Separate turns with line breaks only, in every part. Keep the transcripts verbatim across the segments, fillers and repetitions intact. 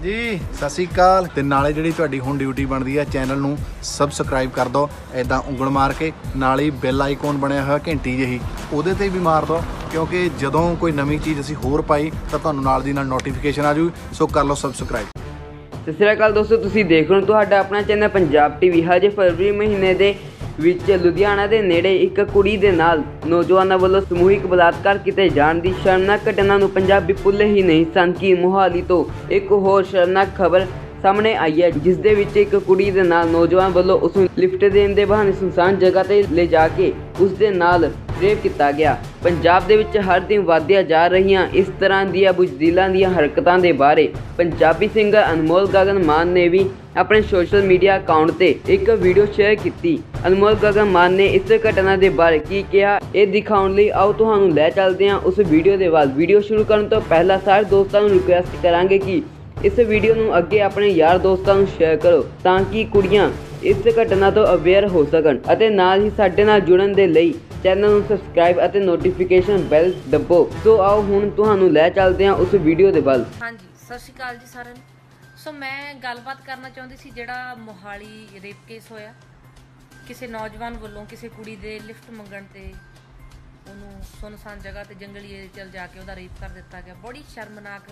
जी सत श्री अकाल। ते नाले जिहड़ी तुहाडी हुण ड्यूटी बनदी है चैनल नूं सबसक्राइब कर दो, इदां उंगल मार के नाल ही बैल आइकॉन बनया होया घंटी जिही उहदे ते भी मार दो, क्योंकि जदों कोई नवीं चीज़ असीं होर पाई तां तुहानूं नाल दी नाल नोटिफिकेशन आ जूगी। सो कर लो सबसक्राइब।
सत श्री अकाल दोस्तों, तुसीं देख रहे हो तुहाडा अपना चैनल पंजाब टीवी। हजे फरवरी महीने दे विच लुधियाना दे नेड़े एक कुड़ी दे नाल नौजवानों वालों समूहिक बलात्कार किए जाने की शर्मनाक घटना नूं पंजाबी भुੱਲੇ ही नहीं सन कि मोहाली तो एक होर शर्मनाक खबर सामने आई है, जिस दे विच एक कुड़ी दे नाल नौजवान वालों उसनूं लिफ्ट देण दे बहाने सुनसान जगह ते ले जाके उस दे नाल रेप किया गया। पंजाब दे विच हर दिन वधदियां जा रहीआं इस तरह दीआं बुज़दिलां दीआं हरकतां दे बारे पंजाबी सिंगर अनमोल गगन मान ने भी अपने सोशल मीडिया अकाउंट ते एक वीडियो शेयर की। अनमोल गगन मान ने इस घटना के बारे की कहा, यह दिखाने लई आओ तुहानूं लै चलदे हां उस वीडियो के बाद। वीडियो शुरू करने तो पहला सारे दोस्तों नूं रिक्वेस्ट करांगे कि इस वीडियो नूं अगे अपने यार दोस्तों नूं शेयर करो ताकि कुड़ियां इस घटना तो अवेयर हो सकन अते नाल ही साडे नाल जुड़न दे लई चैनल नूं सबसक्राइब अते नोटिफिकेशन बैल दबो। सो आओ हुण तुहानूं लै चलदे हां उस वीडियो दे वल।
हाँ जी, सत श्री अकाल जी साਰਿਆਂ ਨੂੰ। सो मैं गलबात करना चाहती सी ਜਿਹੜਾ मोहाली रेप केस होया, किसी नौजवान वालों किसी कुड़ी दे लिफ्ट मंगण ते ਉਹਨੂੰ ਸੁਨਸਾਨ जगह ते जंगली एरिया चल जाके ਉਹਦਾ रेप कर दिता गया। बड़ी शर्मनाक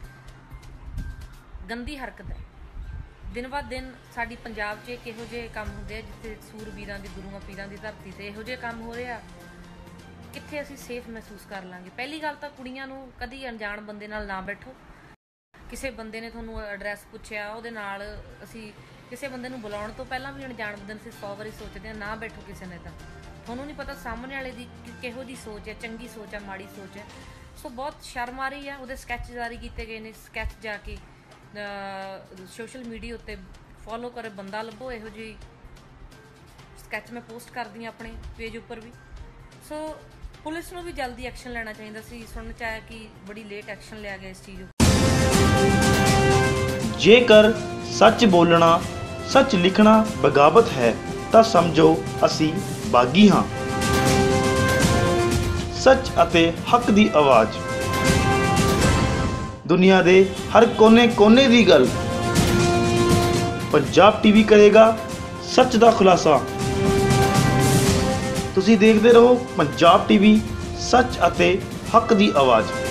गंदी हरकत है। दिन ब दिन साडी पंजाब 'ਚ एक ਇਹੋ ਜਿਹੇ ਕੰਮ ਹੁੰਦੇ ਆ ਜਿੱਥੇ ਸੂਰਬੀਰਾਂ ਦੀ ਗੁਰੂਆਂ ਪੀਰਾਂ ਦੀ ਧਰਤੀ ਤੇ ਇਹੋ ਜਿਹੇ ਕੰਮ ਹੋ ਰਹੇ ਆ, ਕਿੱਥੇ ਅਸੀਂ ਸੇਫ ਮਹਿਸੂਸ ਕਰ ਲਾਂਗੇ। ਪਹਿਲੀ ਗੱਲ ਤਾਂ ਕੁੜੀਆਂ ਨੂੰ ਕਦੀ ਅਣਜਾਣ ਬੰਦੇ ਨਾਲ ਨਾ ਬੈਠੋ। ਕਿਸੇ ਬੰਦੇ ਨੇ ਤੁਹਾਨੂੰ ਐਡਰੈਸ ਪੁੱਛਿਆ ਉਹਦੇ ਨਾਲ ਅਸੀਂ ਕਿਸੇ ਬੰਦੇ ਨੂੰ ਬੁਲਾਉਣ ਤੋਂ ਪਹਿਲਾਂ ਵੀ ਅਣਜਾਣ ਬੰਦੇ ਨੂੰ ਅਸੀਂ ਸੌ ਵਾਰੀ ਸੋਚਦੇ ਹਾਂ, ਨਾ ਬੈਠੋ ਕਿਸੇ ਨੇ। ਤਾਂ ਤੁਹਾਨੂੰ ਨਹੀਂ ਪਤਾ ਸਾਹਮਣੇ ਵਾਲੇ ਦੀ ਕਿਹੋ ਜਿਹੀ ਸੋਚ ਹੈ, ਚੰਗੀ ਸੋਚ ਹੈ, ਮਾੜੀ ਸੋਚ ਹੈ। ਸੋ ਬਹੁਤ ਸ਼ਰਮ ਆ ਰਹੀ ਆ। ਉਹਦੇ ਸਕੈਚ ਜਾਰੀ ਕੀਤੇ ਗਏ ਨੇ, ਸਕੈਚ ਜਾ ਕੇ सोशल मीडिया उत्ते फॉलो करे बंदा लभो। इहो जी स्कैच मैं पोस्ट करदी हाँ अपने पेज उपर भी। सो पुलिस नूं भी जल्दी एक्शन लेना चाहिए सी। सुनने च आया कि बड़ी लेट एक्शन लिया गया इस चीज़।
जेकर सच बोलना सच लिखना बगावत है तो समझो असी बागी हाँ। सच अते हक दी आवाज़ दुनिया दे हर कोने कोने दी गल पंजाब टीवी करेगा सच दा खुलासा। तुसी देखते रहो पंजाब टीवी, सच अते हक दी आवाज़।